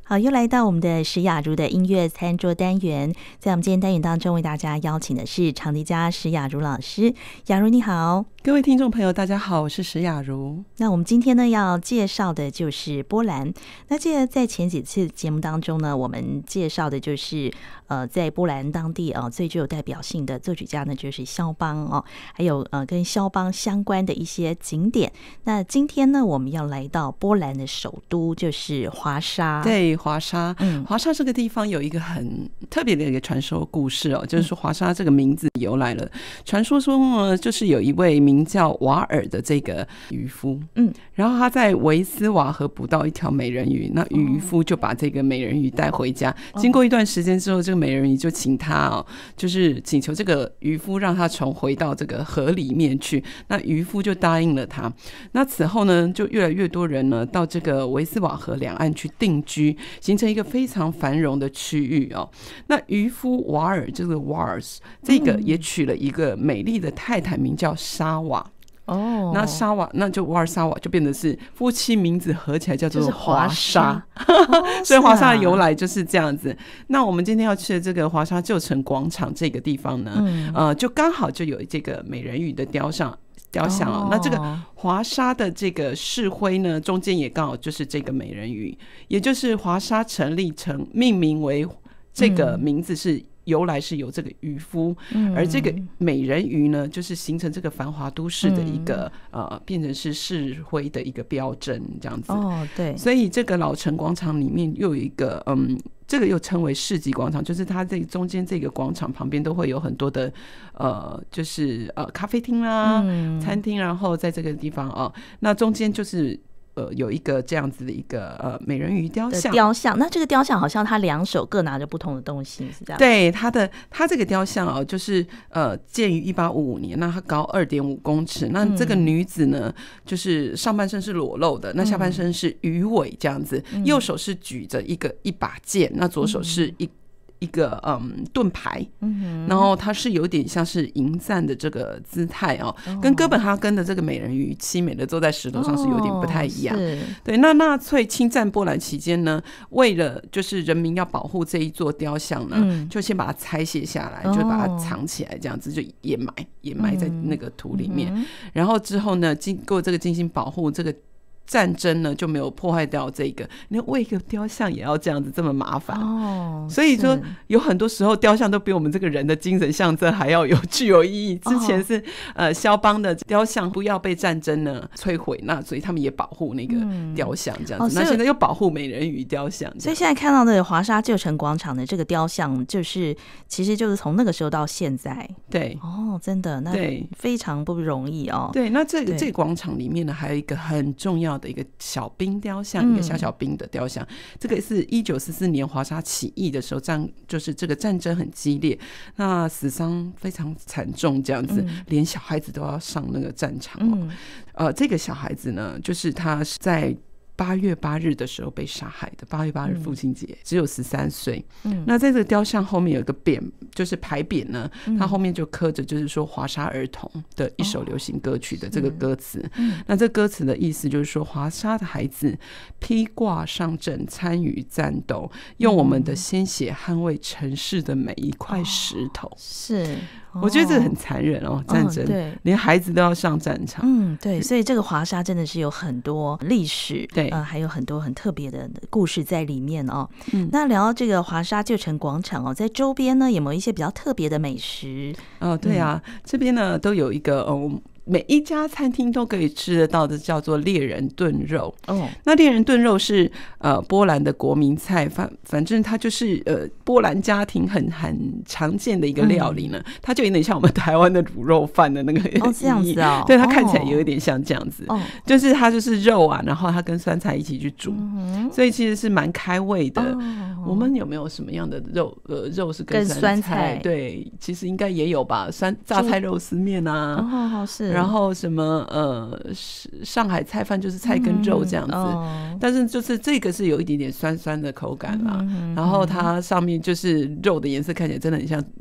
好，又来到我们的石雅茹的音乐餐桌单元。在我们今天单元当中，为大家邀请的是长笛家石雅茹老师。雅茹你好。 各位听众朋友大家好，我是石雅茹。 那我们今天呢要介绍的就是波兰。那记得在前几次节目当中呢，我们介绍的就是在波兰当地最具有代表性的作曲家呢就是肖邦还有跟肖邦相关的一些景点。那今天呢我们要来到波兰的首都，就是华沙。 对，华沙。华沙这个地方有一个很特别的一个传说故事就是说华沙这个名字由来了。传说中呢，就是有一位名叫瓦尔的这个渔夫，然后他在维斯瓦河捕到一条美人鱼，那渔夫就把这个美人鱼带回家。经过一段时间之后，这个美人鱼就请他就是请求这个渔夫让他重回到这个河里面去。那渔夫就答应了他。那此后呢，就越来越多人呢到这个维斯瓦河两岸去定居，形成一个非常繁荣的区域那渔夫瓦尔这个 Wars 这个也娶了一个美丽的太太，名叫沙瓦。那沙瓦，那就瓦尔沙瓦就变成是夫妻名字合起来叫做华沙，所以华沙的由来就是这样子。那我们今天要去的这个华沙旧城广场这个地方呢，就刚好就有这个美人鱼的雕像那这个华沙的这个市徽呢，中间也刚好就是这个美人鱼，也就是华沙成立成命名为这个名字是由来是由这个渔夫，而这个美人鱼呢，就是形成这个繁华都市的一个变成是市徽的一个标志这样子。 对， 所以这个老城广场里面又有一个这个又称为市集广场，就是它这中间这个广场旁边都会有很多的就是咖啡厅啦、餐厅，然后在这个地方那中间就是有一个这样子的一个美人鱼雕像。 那这个雕像好像他两手各拿着不同的东西，是这样？ 对，他这个雕像就是建于1855年，那它高2.5公尺。那这个女子呢，就是上半身是裸露的，那下半身是鱼尾这样子，右手是举着一把剑，那左手是一个盾牌，然后它是有点像是迎战的这个姿态跟哥本哈根的这个美人鱼凄美的坐在石头上是有点不太一样。对，那纳粹侵占波兰期间呢，为了就是人民要保护这一座雕像呢，就先把它拆卸下来，就把它藏起来，这样子就掩埋在那个土里面。然后之后呢，经过这个精心保护，这个战争呢就没有破坏掉这个，你为一个雕像也要这样子这么麻烦所以说有很多时候雕像都比我们这个人的精神象征还要具有意义。之前是肖邦的雕像不要被战争呢摧毁，那所以他们也保护那个雕像这样子，那现在又保护美人鱼雕像， 所以现在看到的华沙旧城广场的这个雕像其实就是从那个时候到现在。 对真的，那非常不容易对，那这个广场里面呢还有一个很重要的一个小兵雕像，一个小兵的雕像。这个是1944年华沙起义的时候，就是这个战争很激烈，那死伤非常惨重这样子，连小孩子都要上那个战场这个小孩子呢，就是他是在8月8日的时候被杀害的，8月8日父亲节，只有13岁。那在这个雕像后面有一个匾，就是牌匾呢，它后面就刻着就是说华沙儿童的一首流行歌曲的这个歌词。那这歌词的意思就是说，华沙的孩子披挂上阵，参与战斗，用我们的鲜血捍卫城市的每一块石头。 是， 我觉得这个很残忍战争对，连孩子都要上战场。 对，所以这个华沙真的是有很多历史， 对， 还有很多很特别的故事在里面那聊到这个华沙旧城广场在周边呢有没有一些比较特别的美食？ 对啊，这边呢都有一个每一家餐厅都可以吃得到的叫做猎人炖肉。那猎人炖肉是波兰的国民菜，反正它就是波兰家庭很常见的一个料理呢。它就有点像我们台湾的卤肉饭的那个这样子对，它看起来有一点像这样子就是它就是肉啊，然后它跟酸菜一起去煮所以其实是蛮开胃的我们有没有什么样的肉是跟酸菜？对，其实应该也有吧，榨菜肉丝面啊是， 然后什么上海菜饭就是菜跟肉这样子但是就是这个是有一点点酸酸的口感啦然后它上面就是肉的颜色看起来真的很像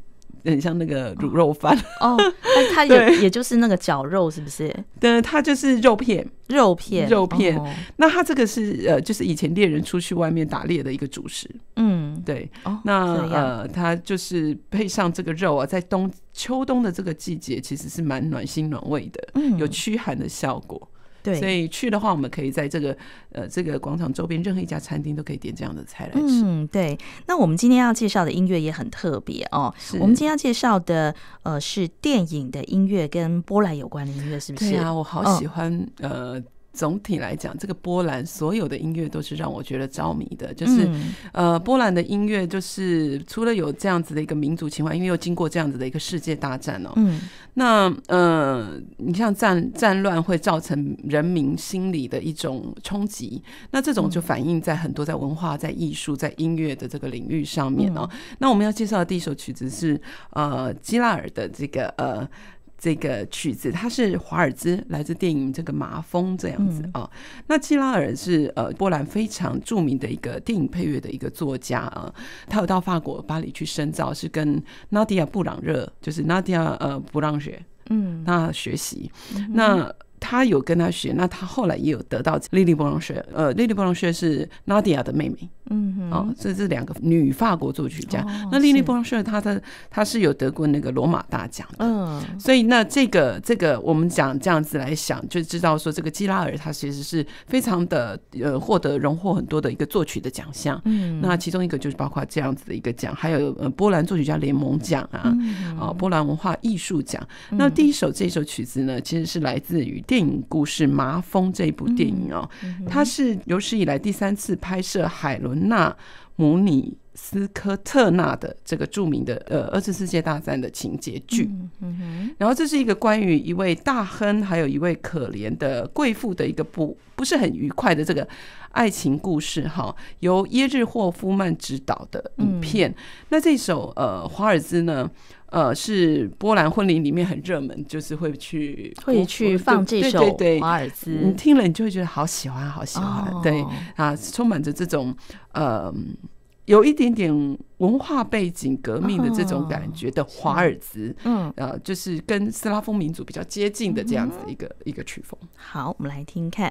很像那个卤肉饭哦，它也就是那个绞肉是不是？ 对，它就是肉片。 哦， 那它这个是就是以前猎人出去外面打猎的一个主食。对。那它就是配上这个肉啊，在秋冬的这个季节，其实是蛮暖心暖胃的，有驱寒的效果。对，所以去的话，我们可以在这个广场周边任何一家餐厅都可以点这样的菜来吃。 对。那我们今天要介绍的音乐也很特别哦。我们今天要介绍的是电影的音乐，跟波兰有关的音乐，是不是？ 对啊，我好喜欢总体来讲，这个波兰所有的音乐都是让我觉得着迷的，就是波兰的音乐就是除了有这样子的一个民族情怀，因为又经过这样子的一个世界大战哦。那你像战乱会造成人民心理的一种冲击，那这种就反映在很多在文化、在艺术、在音乐的这个领域上面哦。那我们要介绍的第一首曲子是基拉尔的这个曲子，它是华尔兹，来自电影这个麻风这样子啊。那基拉尔是波兰非常著名的一个电影配乐的一个作家啊，他有到法国巴黎去深造，是跟纳迪亚布朗热，就是纳迪亚布朗学，那学习。那他有跟他学，那他后来也有得到莉莉布朗学，莉莉布朗学是纳迪亚的妹妹。这是两个女法国作曲家。那莉莉布朗舍她是有得过那个罗马大奖的。所以那这个我们讲这样子来想，就知道说这个基拉尔他其实是非常的荣获很多的一个作曲的奖项。那其中一个就是包括这样子的一个奖，还有波兰作曲家联盟奖啊，波兰文化艺术奖。那第一首这首曲子呢，其实是来自于电影故事《麻风》这一部电影哦。它是有史以来第3次拍摄海伦娜姆尼斯科特纳的这个著名的2次世界大战的情节剧。然后这是一个关于一位大亨还有一位可怜的贵妇的一个不是很愉快的这个爱情故事哈，由耶日霍夫曼执导的影片。那这首华尔兹呢是波兰婚礼里面很热门，就是会去放这首华尔兹。 你听了你就会觉得好喜欢好喜欢。对啊，充满着这种有一点点文化背景革命的这种感觉的华尔兹。就是跟斯拉夫民族比较接近的这样子一个曲风。 好，我们来听看。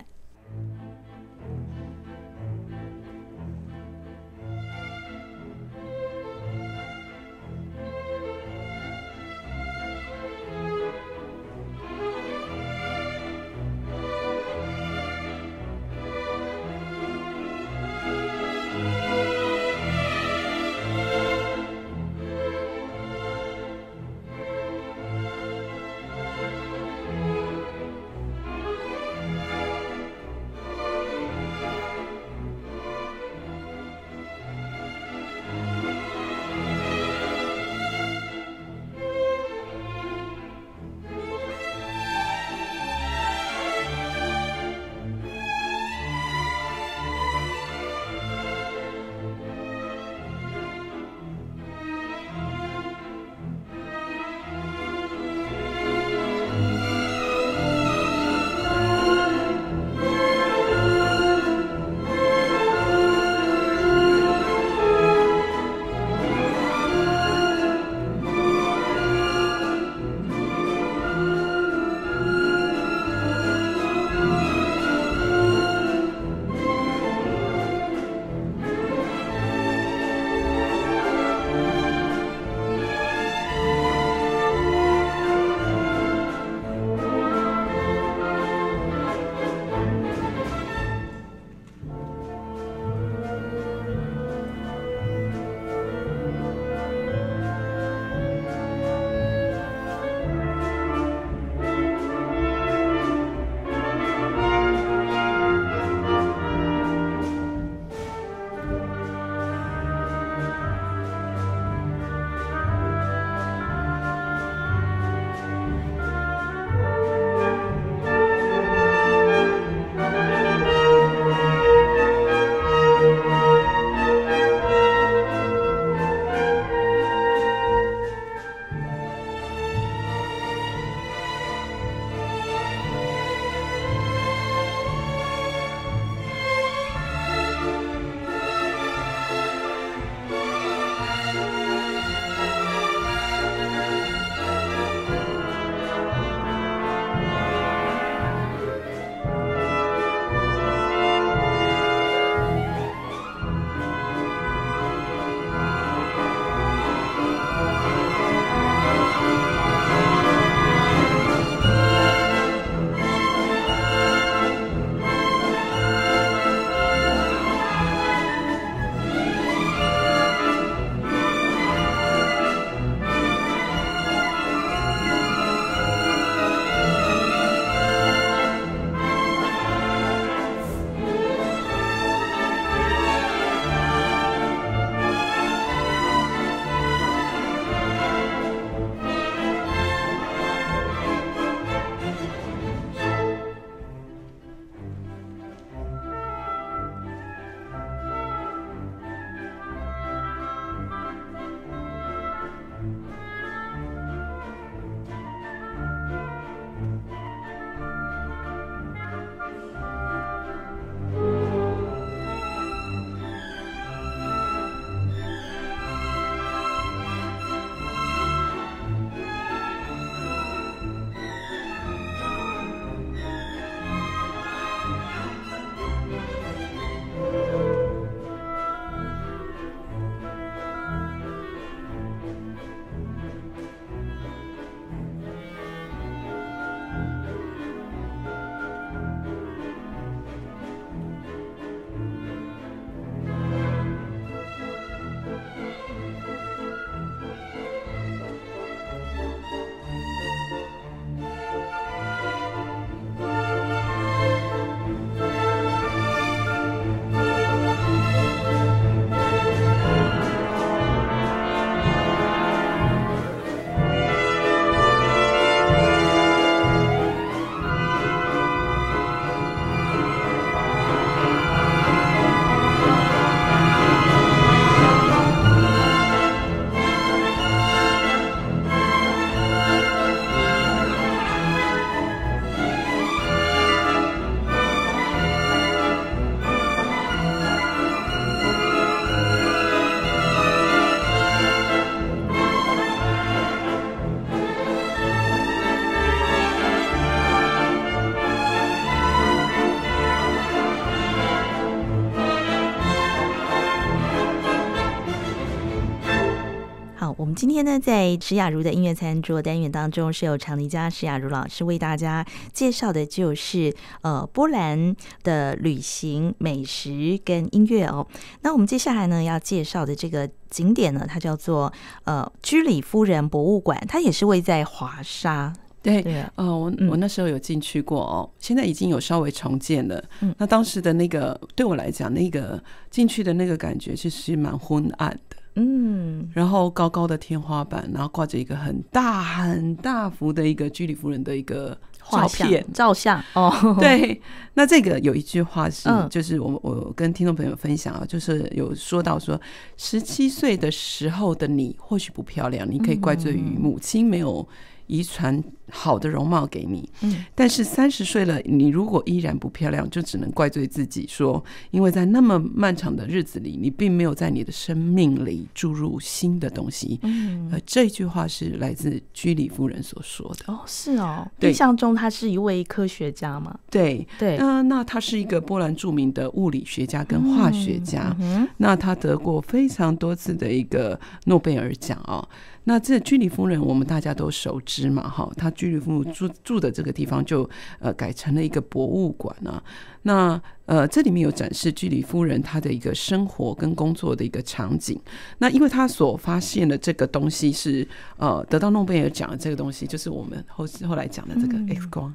们今天呢，在石雅茹的音乐餐桌单元当中，是由长笛家石雅茹老师为大家介绍的，就是波兰的旅行、美食跟音乐哦。那我们接下来呢要介绍的这个景点呢，它叫做居里夫人博物馆，它也是位在华沙。 对，我那时候有进去过哦，现在已经有稍微重建了。那当时的那个对我来讲，那个进去的那个感觉其实蛮昏暗的。然后高高的天花板，然后挂着一个很大很大幅的一个居里夫人的一个照相哦。 对，那这个有一句话是，就是我跟听众朋友分享啊，就是有说到说，17岁的时候的你或许不漂亮，你可以怪罪于母亲没有遗传好的容貌给你，但是30岁了，你如果依然不漂亮，就只能怪罪自己说，因为在那么漫长的日子里，你并没有在你的生命里注入新的东西。这句话是来自居里夫人所说的。 哦，是哦，印象中他是一位科学家吗？ 对，那他是一个波兰著名的物理学家跟化学家，那他得过非常多次的一个诺贝尔奖哦。那这居里夫人我们大家都熟知嘛，哈，他居里夫人住的这个地方就改成了一个博物馆啊。那这里面有展示居里夫人她的一个生活跟工作的一个场景。那因为她所发现的这个东西是得到诺贝尔奖的这个东西，就是我们后来讲的这个 X 光。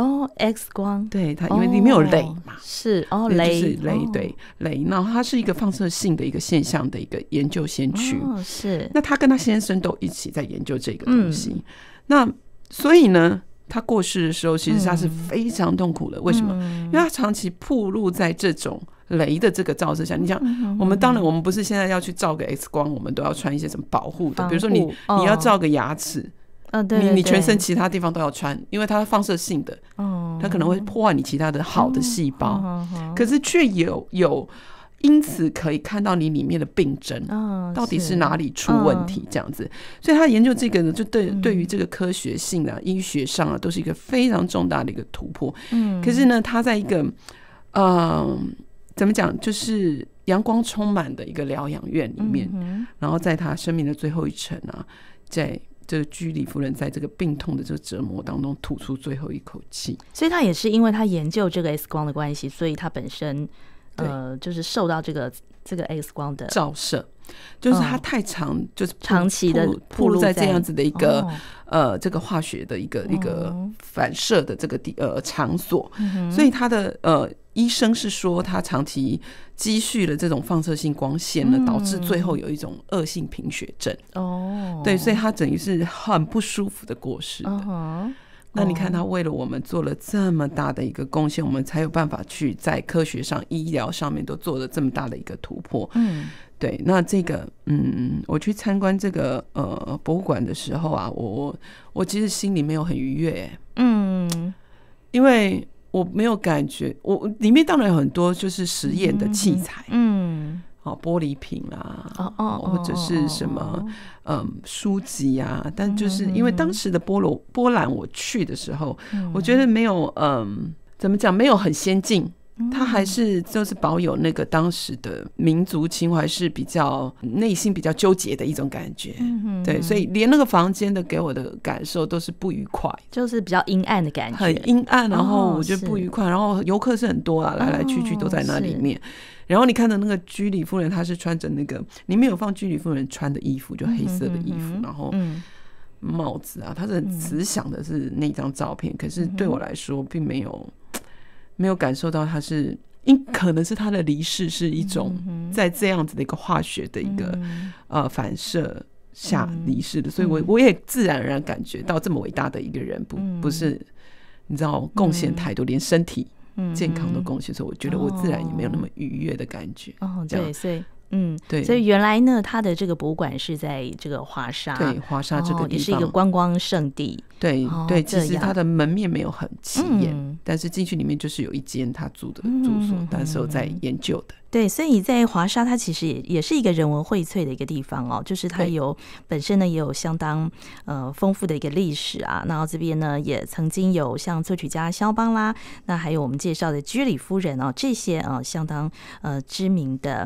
X 光， 对，它因为里面有镭嘛， 是镭，就是镭，对，镭。然后它是一个放射性的一个现象的一个研究先驱， 是。 那他跟他先生都一起在研究这个东西，那所以呢，他过世的时候，其实他是非常痛苦的。为什么？因为他长期暴露在这种镭的这个照射下。你想，我们当然我们不是现在要去照个 X 光，我们都要穿一些什么保护的，比如说你要照个牙齿。 对， 你全身其他地方都要穿，因为它是放射性的，它可能会破坏你其他的好的细胞，可是却有因此可以看到你里面的病症，到底是哪里出问题这样子。所以他研究这个呢，就对于这个科学性啊、医学上啊，都是一个非常重大的一个突破。可是呢，他在一个怎么讲，就是阳光充满的一个疗养院里面，然后在他生命的最后一程啊，在这个居里夫人在这个病痛的这个折磨当中吐出最后一口气。 所以他也是因为他研究这个 X 光的关系，所以他本身就是受到这个 X 光的照射，就是他太就是长期的暴露在这样子的一个这个化学的一个反射的这个场所，所以他的医生是说他长期积蓄了这种放射性光线呢，导致最后有一种恶性贫血症。对，所以他等于是很不舒服的过世的。那你看他为了我们做了这么大的一个贡献，我们才有办法去在科学上、医疗上面都做了这么大的一个突破。对，那这个我去参观这个博物馆的时候啊，我其实心里没有很愉悦，因为我没有感觉，我里面当然有很多就是实验的器材，玻璃瓶啦，或者是什么书籍啊，但就是因为当时的波兰我去的时候，我觉得没有怎么讲，没有很先进。他还是就是保有那个当时的民族情怀，是比较内心比较纠结的一种感觉。对，所以连那个房间的给我的感受都是不愉快， 就是比较阴暗的感觉， 很阴暗，然后我觉得不愉快，然后游客是很多啊，来来去去都在那里面。然后你看到那个居里夫人，她是穿着那个里面有放居里夫人穿的衣服，就黑色的衣服，然后帽子啊，她是很慈祥的是那张照片，可是对我来说并没有感受到他是，可能是他的离世是一种在这样子的一个化学的一个反射下离世的，所以我也自然而然感觉到这么伟大的一个人不是你知道贡献太多，连身体健康都贡献，所以我觉得我自然也没有那么愉悦的感觉。 对，所以对， 所以原来呢，它的这个博物馆是在这个华沙， 对，华沙这个地方， 也是一个观光胜地。 对对，其实它的门面没有很起眼，但是进去里面就是有一间他住的住所，但是有在研究的。 对，所以在华沙，它其实也是一个人文荟萃的一个地方哦，就是它本身呢也有相当丰富的一个历史啊。然后这边呢也曾经有像作曲家肖邦啦，那还有我们介绍的居里夫人哦，这些相当知名的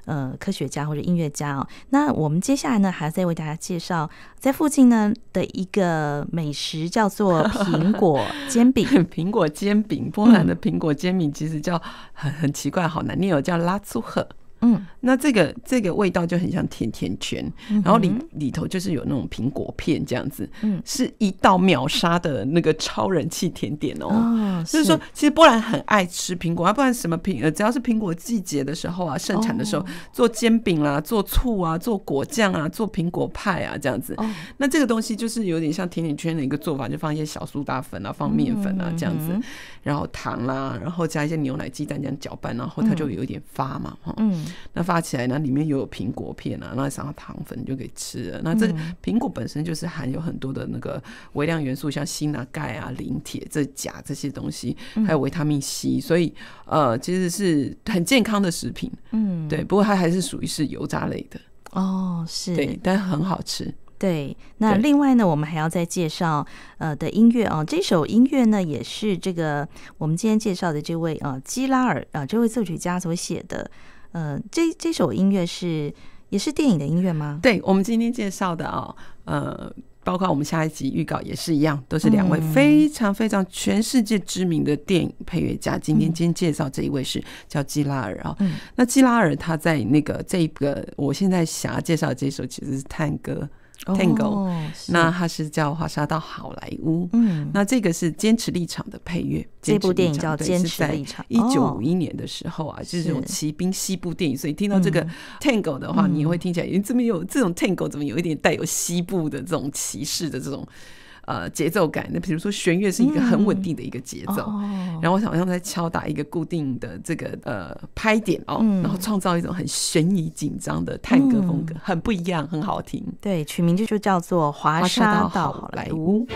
科学家或者音乐家哦。那我们接下来呢，还要再为大家介绍在附近呢的一个美食，叫做苹果煎饼。 苹果煎饼，波兰的苹果煎饼其实叫很奇怪，好难念哦，叫拉粗赫。那这个味道就很像甜甜圈，然后里头就是有那种苹果片这样子，是一道秒杀的那个超人气甜点哦。就是说，其实波兰很爱吃苹果，不然什么只要是苹果季节的时候啊，盛产的时候，做煎饼啦，做醋啊，做果酱啊，做苹果派啊这样子。那这个东西就是有点像甜甜圈的一个做法，就放一些小苏打粉啊，放面粉啊这样子，然后糖啦，然后加一些牛奶、鸡蛋这样搅拌，然后它就有一点发嘛，那发起来呢，里面又有苹果片啊，那上糖粉就可以吃了。那这个苹果本身就是含有很多的那个微量元素，像锌啊、钙啊、磷、铁、钾这些东西，还有维他命 C， 所以其实是很健康的食品。对，不过它还是属于是油炸类的。 是， 对，但很好吃。 对，那另外呢，我们还要再介绍的音乐哦。这首音乐呢，也是这个我们今天介绍的这位基拉尔这位作曲家所写的。这首音乐也是电影的音乐吗？ 对，我们今天介绍的包括我们下一集预告也是一样，都是两位非常非常全世界知名的电影配乐家。今天介绍这一位是叫基拉尔啊。那基拉尔他在这个我现在想要介绍的这首其实是探戈。Tango，那它是叫《华沙到好莱坞》。那这个是坚持立场的配乐。 这部电影叫《坚持立场》 ，1951年的时候啊，就是这种骑兵西部电影，所以听到这个 Tango 的话，你会听起来，怎么有这种 Tango， 怎么有一点带有西部的这种骑士的这种节奏感。那比如说弦乐是一个很稳定的一个节奏，然后好像在敲打一个固定的这个拍点然后创造一种很悬疑紧张的探戈风格，很不一样，很好听。 对，取名就叫做《华沙到好莱坞》。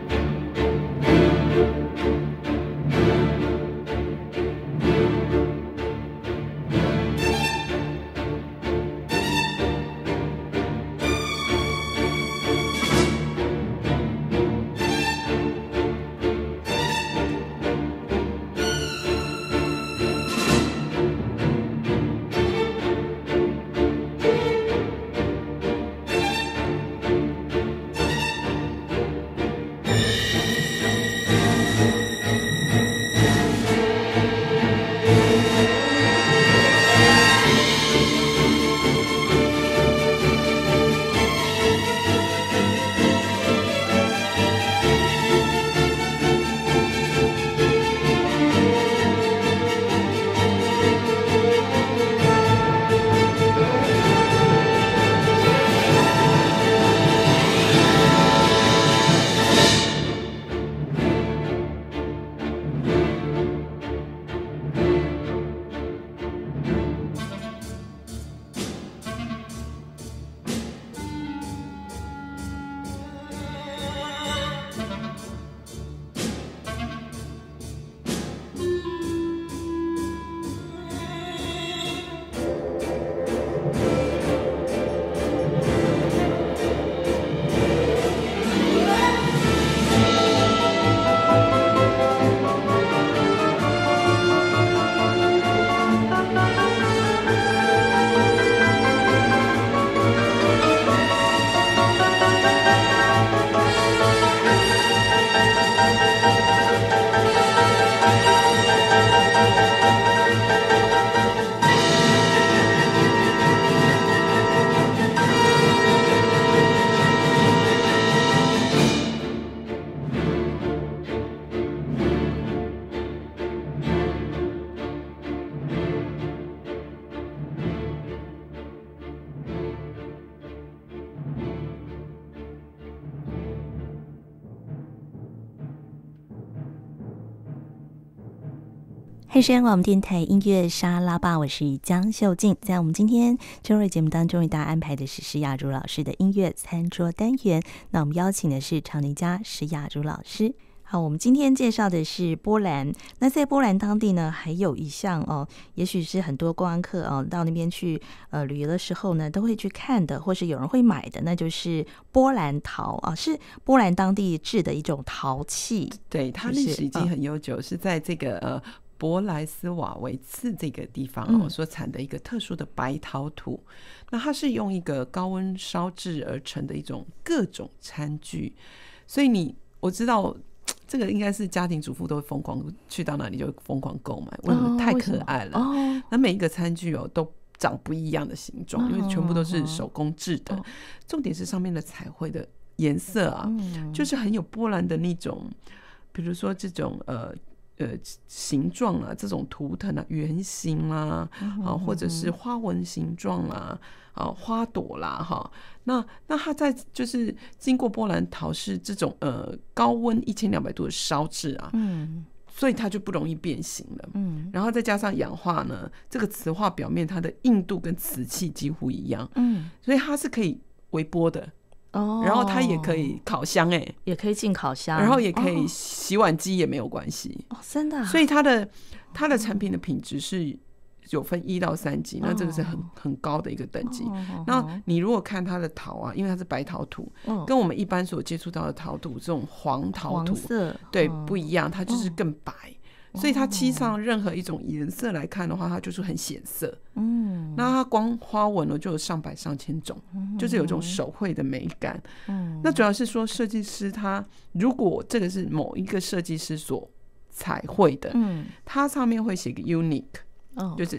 黑山广播电台音乐沙拉吧，我是江秀静。在我们今天周日节目当中，为大家安排的是施雅茹老师的音乐餐桌单元。那我们邀请的是长笛家施雅茹老师。好，我们今天介绍的是波兰。那在波兰当地呢，还有一项也许是很多观光客到那边去旅游的时候呢，都会去看的，或是有人会买的，那就是波兰陶是波兰当地制的一种陶器。 对，它历史已经很悠久，是在这个博莱斯瓦维茨这个地方所产的一个特殊的白陶土。那它是用一个高温烧制而成的一种各种餐具，所以我知道这个应该是家庭主妇都会疯狂去到那里就会疯狂购买，为什么？太可爱了。那每一个餐具都长不一样的形状，因为全部都是手工制的。重点是上面的彩绘的颜色啊，就是很有波兰的那种，比如说这种形状啊，这种图腾啊，圆形啦，或者是花纹形状啦，花朵啦，哈，那它在就是经过波兰陶式这种高温1200度的烧制啊，所以它就不容易变形了。然后再加上氧化呢，这个瓷化表面它的硬度跟瓷器几乎一样，所以它是可以微波的。然后它也可以烤箱， 也可以进烤箱， 然后也可以洗碗机也没有关系。 真的所以它的产品的品质是有分1到3级，那这个是很高的一个等级。那你如果看它的陶啊，因为它是白陶土，跟我们一般所接触到的陶土这种黄陶土对不一样，它就是更白。所以它漆上任何一种颜色来看的话，它就是很显色。那它光花纹就有上百上千种，就是有这种手绘的美感。那主要是说设计师他如果这个是某一个设计师所彩绘的，它上面会写个 unique，就是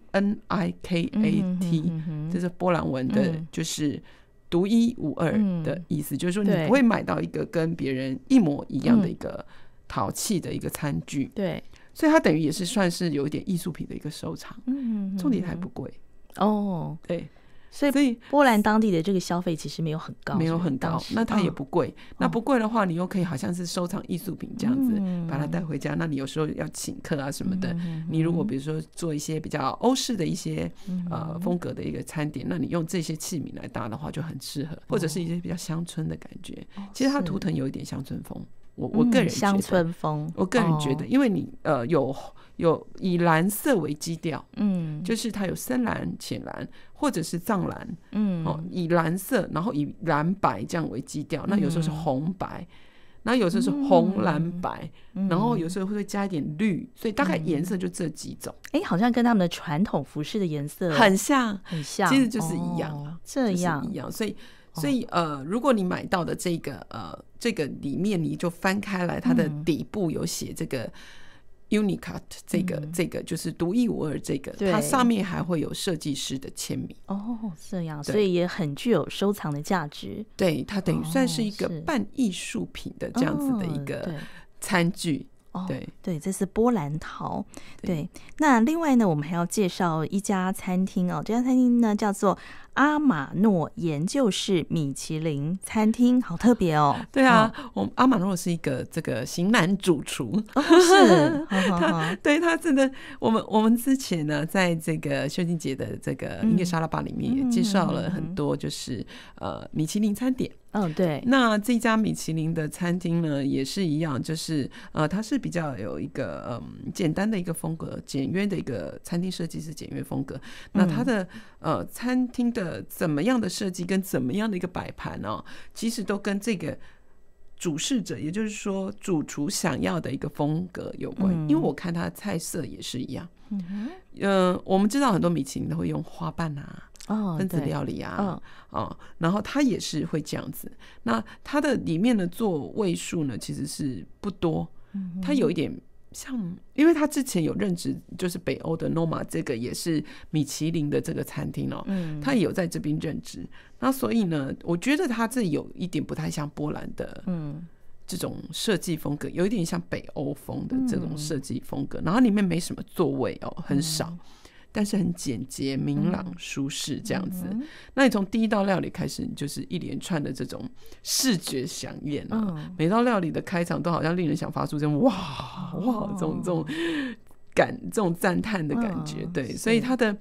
UNIKAT，这是波兰文的，就是独一无二的意思，就是说你不会买到一个跟别人一模一样的一个陶器的一个餐具。 对， 所以它等于也是算是有一点艺术品的一个收藏。重点还不贵对， 所以波兰当地的这个消费其实没有很高， 那它也不贵。那不贵的话，你又可以好像是收藏艺术品这样子，把它带回家。那你有时候要请客啊什么的，你如果比如说做一些比较欧式的一些风格的一个餐点，那你用这些器皿来搭的话就很适合，或者是一些比较乡村的感觉。其实它图腾有一点乡村风。我个人觉得乡村风， 我个人觉得，因为你有以蓝色为基调，就是它有深蓝、浅蓝或者是藏蓝，以蓝色，然后以蓝白这样为基调。那有时候是红白，然后有时候是红蓝白，然后有时候会加一点绿，所以大概颜色就这几种。 好像跟他们的传统服饰的颜色很像，其实就是一样， 这样就是一样，所以如果你买到的这个里面，你就翻开来，它的底部有写这个 Unicat， 这个就是独一无二，这个它上面还会有设计师的签名。 这样，所以也很具有收藏的价值。 对，它等于算是一个半艺术品的这样子的一个餐具。 对，这是波兰陶。对，那另外呢，我们还要介绍一家餐厅这家餐厅呢叫做阿玛诺研究室米其林餐厅，好特别哦。 对啊，阿玛诺是一个这个型男主厨， 是他真的，我们之前呢，在这个秀静姐的这个音乐沙拉吧里面也介绍了很多，就是米其林餐点。 对。 那这家米其林的餐厅呢，也是一样，就是它是比较有一个简单的一个风格，简约的一个餐厅设计是简约风格。那它的餐厅的怎么样的设计跟怎么样的一个摆盘其实都跟这个主事者，也就是说主厨想要的一个风格有关。因为我看它的菜色也是一样。我们知道很多米其林都会用花瓣分子料理然后它也是会这样子。那它的里面的座位数呢，其实是不多，它有一点像，因为他之前有任职，就是北欧的 Noma 这个也是米其林的这个餐厅他也有在这边任职。那所以呢，我觉得他这有一点不太像波兰的这种设计风格，有一点像北欧风的这种设计风格。然后里面没什么座位很少，但是很简洁、明朗、舒适这样子。那你从第一道料理开始，你就是一连串的这种视觉飨宴每道料理的开场都好像令人想发出这种哇这种感，这种赞叹的感觉。对，所以它的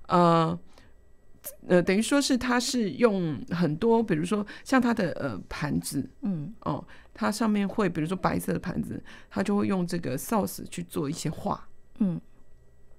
等于说是它是用很多，比如说像它的盘子，它上面会比如说白色的盘子，它就会用这个 sauce 去做一些画，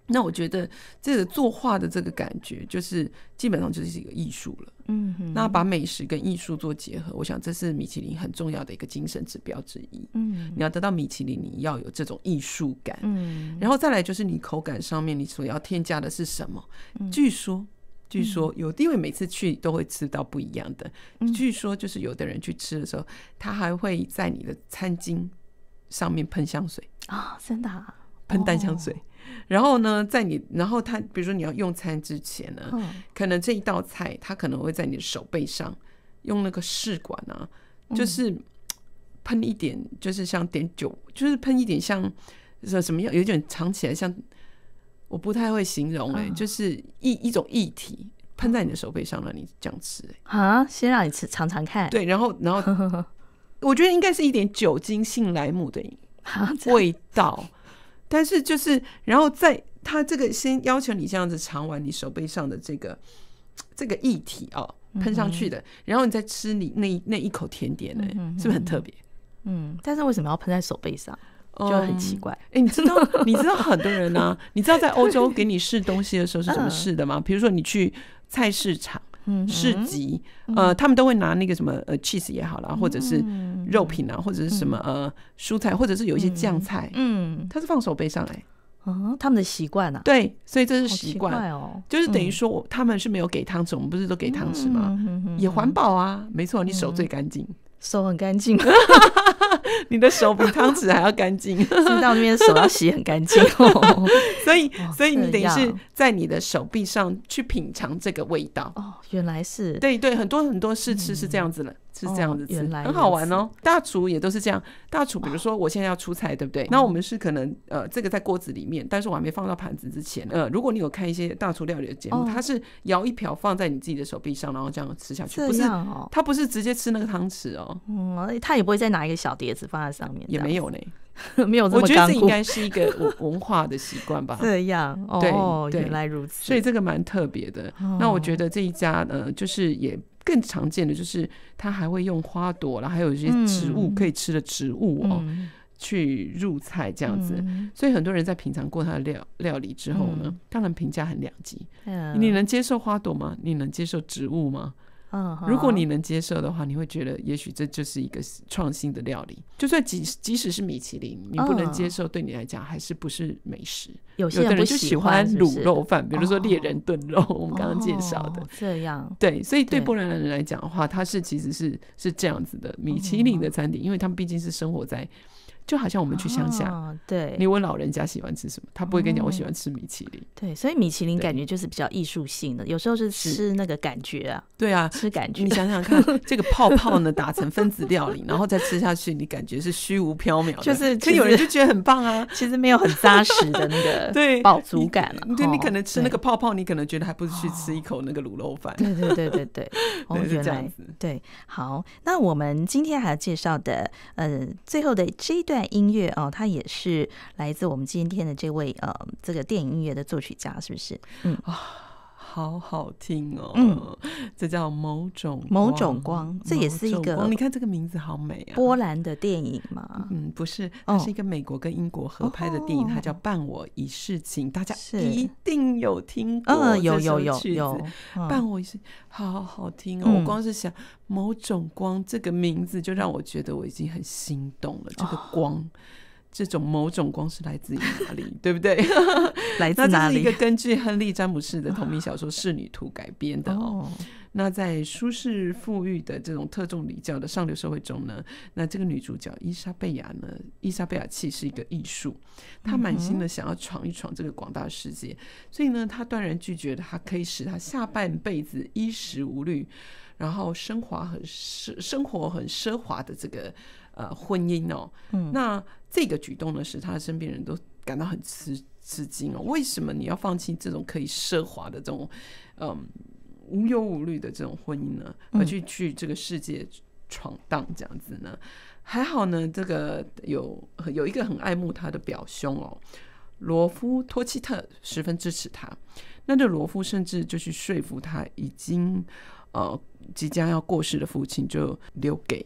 那我觉得这个作画的这个感觉，就是基本上就是一个艺术了。那把美食跟艺术做结合，我想这是米其林很重要的一个精神指标之一。你要得到米其林，你要有这种艺术感。然后再来就是你口感上面，你所要添加的是什么？据说有地位每次去都会吃到不一样的。据说就是有的人去吃的时候，他还会在你的餐巾上面喷香水啊，真的啊？ 喷淡香水。然后呢，然后他比如说你要用餐之前呢，可能这一道菜他可能会在你的手背上用那个试管啊，就是喷一点，就是像点酒，就是喷一点像什么样，有点尝起来像，我不太会形容就是一种液体喷在你的手背上让你这样吃啊，先让你尝尝看。 对，然后我觉得应该是一点酒精性莱姆的味道。但是就是，然后在他这个先要求你这样子尝完你手背上的这个液体喷上去的，然后你再吃你那一口甜点呢，是不是很特别？ 但是为什么要喷在手背上？就很奇怪。 你知道很多人啊，你知道在欧洲给你试东西的时候是怎么试的吗？比如说你去菜市场。市集，他们都会拿那个什么cheese 也好啦，或者是肉品啊，或者是什么蔬菜，或者是有一些酱菜，它是放手背上他们的习惯啊。 对，所以这是习惯就是等于说他们是没有给汤匙，我们不是都给汤匙吗？也环保啊，没错，你手最干净。 手很干净， 你的手比汤匙还要干净， 是到那边手要洗很干净所以你等于是在你的手臂上去品尝这个味道。 原来是对，很多试吃是这样子的，是这样子吃，很好玩哦。大厨也都是这样，大厨比如说我现在要出菜，对不对？那我们是可能这个在锅子里面，但是我还没放到盘子之前，如果你有看一些大厨料理的节目，它是舀一瓢放在你自己的手臂上，然后这样吃下去，不是它不是直接吃那个汤匙他也不会再拿一个小碟子放在上面， 也没有呢。 没有这么我觉得这应该是一个文化的习惯吧。 这样对，原来如此。 所以这个蛮特别的。那我觉得这一家就是也更常见的就是他还会用花朵啦，还有一些植物可以吃的植物去入菜这样子。所以很多人在品尝过他的料理之后呢，当然评价很两极。你能接受花朵吗？你能接受植物吗？如果你能接受的话，你会觉得也许这就是一个创新的料理。就算即使是米其林，你不能接受，对你来讲还是不是美食。 有些人就喜欢卤肉饭，比如说猎人炖肉，我们刚刚介绍的这样。 对，所以对波兰人来讲的话，它其实是这样子的米其林的餐点，因为他们毕竟是生活在。就好像我们去乡下， 对， 你问老人家喜欢吃什么，他不会跟你讲我喜欢吃米其林。 对，所以米其林感觉就是比较艺术性的，有时候是吃那个感觉啊。 对啊， 吃感觉。 你想想看，这个泡泡呢打成分子料理，然后再吃下去，你感觉是虚无缥缈的， 就是可有人就觉得很棒啊。 其实没有很扎实的那个对饱足感了。 对，你可能吃那个泡泡，你可能觉得还不如去吃一口那个卤肉饭。 对。 是这样子。 对，好，那我们今天还要介绍的最后的这一段音乐它也是来自我们今天的这位这个电影音乐的作曲家，是不是？ 好好听哦。这叫某种光，这也是一个， 你看这个名字好美啊。 波兰的电影嘛？ 不是，它是一个美国跟英国合拍的电影，它叫《伴我一世情》，大家一定有听过。有伴我一世，好好听哦。我光是想某种光这个名字，就让我觉得我已经很心动了。这个光。这种某种光是来自于哪里，对不对？ 来自哪里？ 那这是一个根据亨利·詹姆士的同名小说《仕女图》改编的那在舒适富裕的这种特重礼教的上流社会中呢，那这个女主角伊莎贝亚契是一个艺术，她满心的想要闯一闯这个广大世界，所以呢，她断然拒绝了她可以使她下半辈子衣食无虑，然后生活很奢华的这个婚姻那这个举动呢，使他的身边人都感到很吃惊为什么你要放弃这种可以奢华的这种无忧无虑的这种婚姻呢？而去这个世界闯荡这样子呢？还好呢，这个有一个很爱慕他的表兄罗夫托契特十分支持他。那这罗夫甚至就去说服他已经即将要过世的父亲，就留给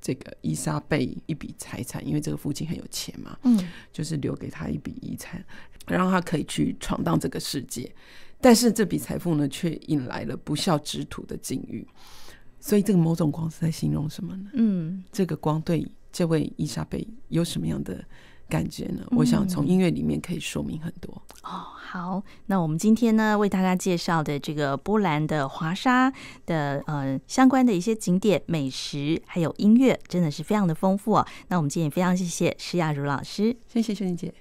这个伊莎贝一笔财产，因为这个父亲很有钱嘛，就是留给他一笔遗产，让他可以去闯荡这个世界。但是这笔财富呢，却引来了不孝之徒的境遇。所以这个某种光是在形容什么呢？这个光对这位伊莎贝有什么样的感觉呢？我想从音乐里面可以说明很多。 好，那我们今天呢为大家介绍的这个波兰的华沙的相关的一些景点、美食还有音乐，真的是非常的丰富哦。那我们今天也非常谢谢施亚茹老师， 谢谢轩妮姐。